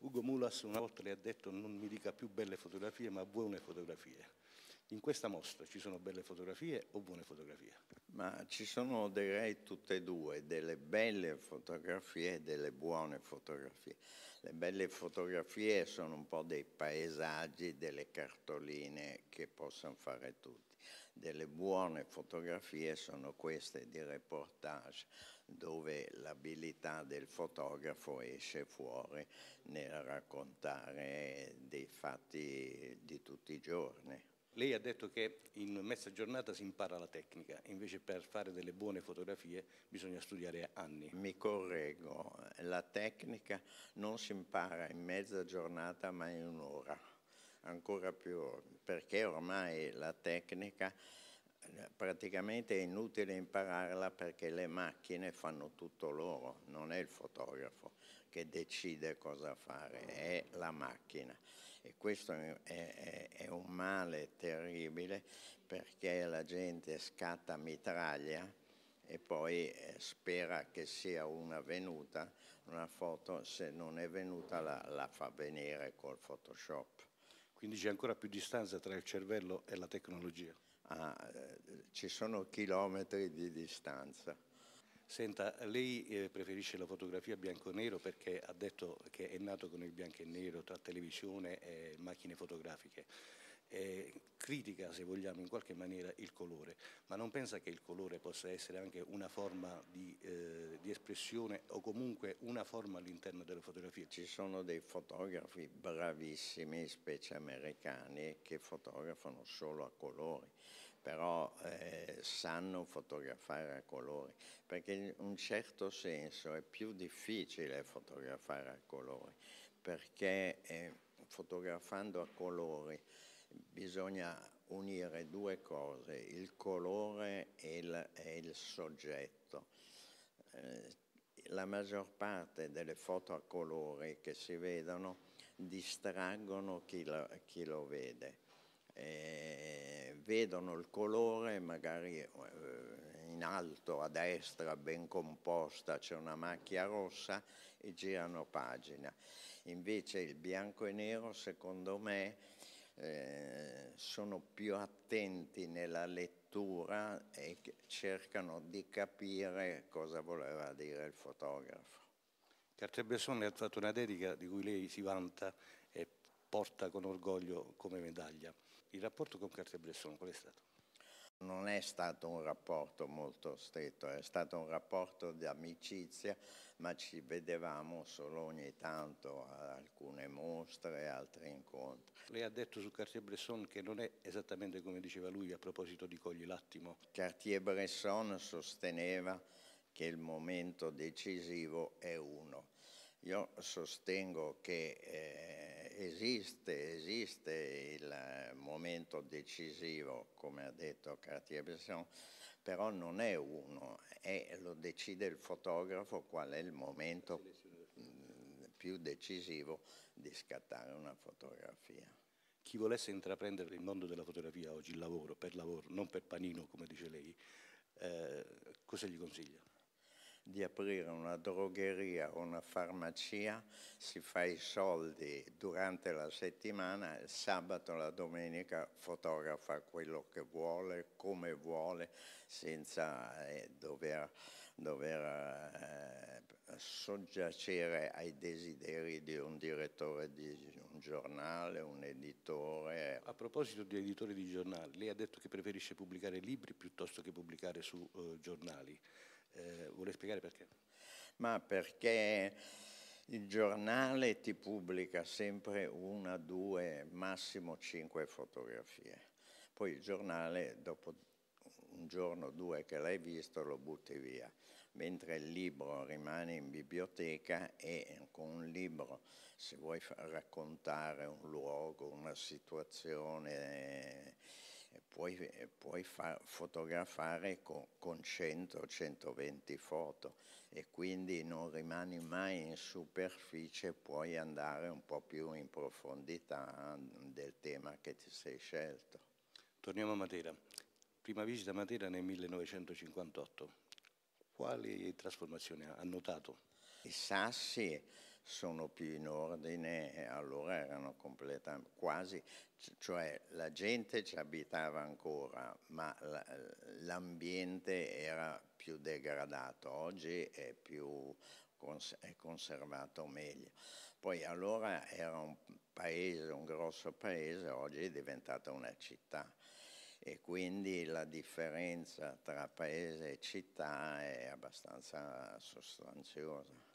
Ugo Mulas una volta le ha detto: non mi dica più belle fotografie ma buone fotografie. In questa mostra ci sono belle fotografie o buone fotografie? Ma ci sono, direi, tutte e due, delle belle fotografie e delle buone fotografie. Le belle fotografie sono un po' dei paesaggi, delle cartoline che possono fare tutti. Delle buone fotografie sono queste di reportage, dove l'abilità del fotografo esce fuori nel raccontare dei fatti di tutti i giorni. Lei ha detto che in mezza giornata si impara la tecnica, invece per fare delle buone fotografie bisogna studiare anni. Mi correggo, la tecnica non si impara in mezza giornata ma in un'ora, ancora più, perché ormai la tecnica praticamente è inutile impararla perché le macchine fanno tutto loro, non è il fotografo che decide cosa fare, è la macchina. E questo è un male terribile perché la gente scatta mitraglia e poi spera che sia una venuta, una foto, se non è venuta la fa venire col Photoshop. Quindi c'è ancora più distanza tra il cervello e la tecnologia. Ci sono chilometri di distanza. Senta, lei preferisce la fotografia bianco e nero perché ha detto che è nato con il bianco e nero tra televisione e macchine fotografiche. Critica, se vogliamo, in qualche maniera il colore, ma non pensa che il colore possa essere anche una forma di espressione o comunque una forma all'interno delle fotografie? Ci sono dei fotografi bravissimi, specie americani, che fotografano solo a colori, però sanno fotografare a colori, perché in un certo senso è più difficile fotografare a colori, perché fotografando a colori bisogna unire due cose, il colore e il soggetto. La maggior parte delle foto a colori che si vedono distraggono chi lo vede. Vedono il colore, magari in alto a destra, ben composta, c'è una macchia rossa e girano pagina. Invece il bianco e nero, secondo me, sono più attenti nella lettura e cercano di capire cosa voleva dire il fotografo. Cartier-Bresson le ha fatto una dedica di cui lei si vanta e porta con orgoglio come medaglia. Il rapporto con Cartier-Bresson qual è stato? Non è stato un rapporto molto stretto, è stato un rapporto di amicizia, ma ci vedevamo solo ogni tanto a alcune mostre e altri incontri. Lei ha detto su Cartier-Bresson che non è esattamente come diceva lui a proposito di Cogli l'attimo. Cartier-Bresson sosteneva che il momento decisivo è uno. Io sostengo che esiste il momento decisivo, come ha detto Cartier-Bresson, però non è uno, lo decide il fotografo qual è il momento più decisivo di scattare una fotografia. Chi volesse intraprendere il mondo della fotografia oggi, il lavoro, per lavoro, non per panino come dice lei, cosa gli consiglia? Di aprire una drogheria o una farmacia, si fa i soldi durante la settimana, il sabato e la domenica fotografa quello che vuole, come vuole, senza dover soggiacere ai desideri di un direttore di un giornale, un editore. A proposito di editori di giornali, lei ha detto che preferisce pubblicare libri piuttosto che pubblicare su giornali. Vuole spiegare perché? Ma perché il giornale ti pubblica sempre una, due, massimo 5 fotografie. Poi il giornale, dopo un giorno o due che l'hai visto, lo butti via. Mentre il libro rimane in biblioteca e con un libro, se vuoi raccontare un luogo, una situazione, puoi fotografare con 100-120 foto e quindi non rimani mai in superficie, puoi andare un po' più in profondità del tema che ti sei scelto. Torniamo a Matera. Prima visita a Matera nel 1958. Quali trasformazioni ha notato? I sassi sono più in ordine, e allora erano completamente, quasi, cioè la gente ci abitava ancora, ma l'ambiente era più degradato, oggi è più è conservato meglio. Poi allora era un paese, un grosso paese, oggi è diventata una città e quindi la differenza tra paese e città è abbastanza sostanziosa.